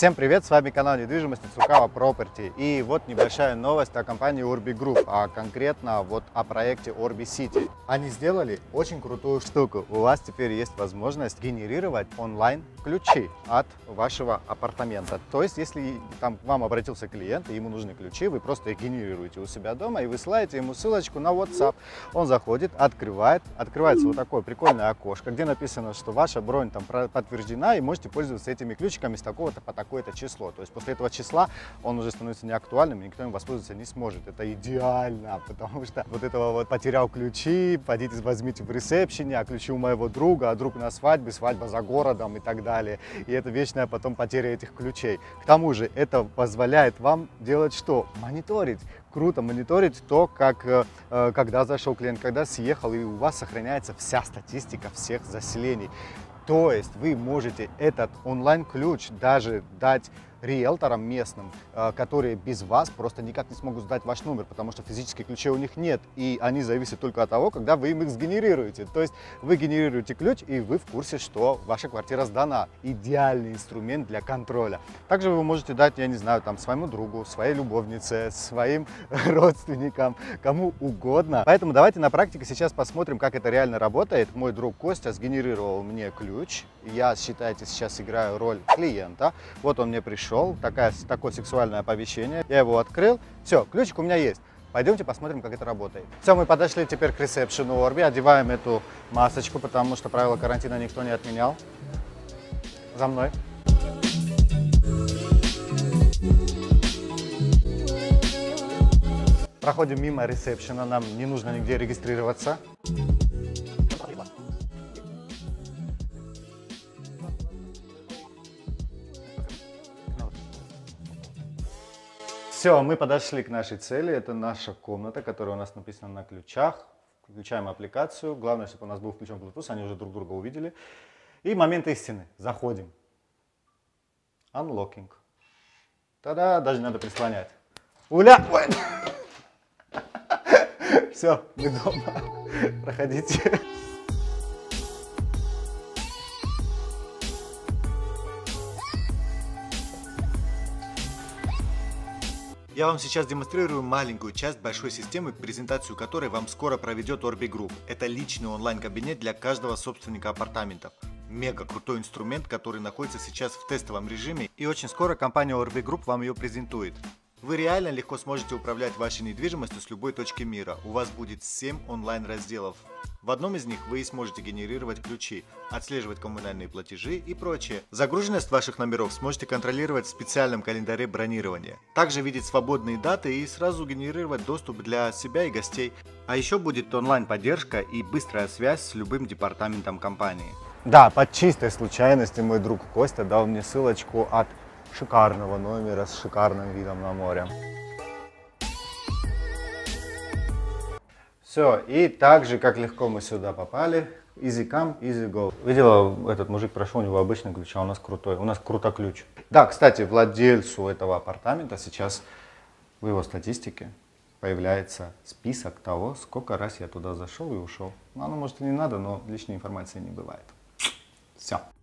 Всем привет, с вами канал недвижимости Цукава Property. И вот небольшая новость о компании Urbi Group, а конкретно вот о проекте Urbi City. Они сделали очень крутую штуку. У вас теперь есть возможность генерировать онлайн ключи от вашего апартамента. То есть, если там к вам обратился клиент и ему нужны ключи, вы просто их генерируете у себя дома и высылаете ему ссылочку на WhatsApp. Он заходит, открывается вот такое прикольное окошко, где написано, что ваша бронь там подтверждена и можете пользоваться этими ключиками с такого-то по такое-то число. То есть после этого числа он уже становится неактуальным, и никто им воспользоваться не сможет. Это идеально, потому что вот этого вот потерял ключи, пойдите возьмите в ресепшене, а ключи у моего друга, а друг на свадьбе, свадьба за городом и так далее. И это вечная потом потеря этих ключей. К тому же это позволяет вам делать что? Мониторить. Круто мониторить то, когда зашел клиент, когда съехал, и у вас сохраняется вся статистика всех заселений. То есть вы можете этот онлайн-ключ даже дать риэлторам местным, которые без вас просто никак не смогут сдать ваш номер, потому что физических ключей у них нет, и они зависят только от того, когда вы им их сгенерируете. То есть вы генерируете ключ, и вы в курсе, что ваша квартира сдана. Идеальный инструмент для контроля. Также вы можете дать, я не знаю, там своему другу, своей любовнице, своим родственникам, кому угодно. Поэтому давайте на практике сейчас посмотрим, как это реально работает. Мой друг Костя сгенерировал мне ключ. Я, считайте, сейчас играю роль клиента. Вот он мне пришел. Такое сексуальное оповещение. Я его открыл. Все, ключик у меня есть. Пойдемте посмотрим, как это работает. Все, мы подошли теперь к ресепшену Urbi. Одеваем эту масочку, потому что правила карантина никто не отменял. За мной. Проходим мимо ресепшена. Нам не нужно нигде регистрироваться. Все, мы подошли к нашей цели. Это наша комната, которая у нас написана на ключах. Включаем аппликацию. Главное, чтобы у нас был включен Bluetooth. Они уже друг друга увидели. И момент истины. Заходим. Unlocking. Та-да, даже не надо прислонять. Уля! Все, мы дома. Проходите. Я вам сейчас демонстрирую маленькую часть большой системы, презентацию которой вам скоро проведет Urbi Group. Это личный онлайн-кабинет для каждого собственника апартаментов. Мега крутой инструмент, который находится сейчас в тестовом режиме, и очень скоро компания Urbi Group вам ее презентует. Вы реально легко сможете управлять вашей недвижимостью с любой точки мира. У вас будет 7 онлайн-разделов. В одном из них вы и сможете генерировать ключи, отслеживать коммунальные платежи и прочее. Загруженность ваших номеров сможете контролировать в специальном календаре бронирования. Также видеть свободные даты и сразу генерировать доступ для себя и гостей. А еще будет онлайн-поддержка и быстрая связь с любым департаментом компании. Да, по чистой случайности мой друг Костя дал мне ссылочку от шикарного номера с шикарным видом на море. Все, и так же, как легко мы сюда попали, easy come, easy go. Видела, этот мужик прошел, у него обычный ключ, а у нас крутой, у нас крутой ключ. Да, кстати, владельцу этого апартамента сейчас в его статистике появляется список того, сколько раз я туда зашел и ушел. Ну, оно может и не надо, но лишней информации не бывает. Все.